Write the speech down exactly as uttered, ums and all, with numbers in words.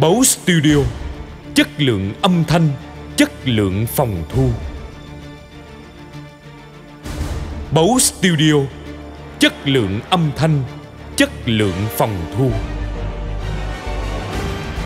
Báu Studio, chất lượng âm thanh, chất lượng phòng thu. Báu Studio, chất lượng âm thanh, chất lượng phòng thu.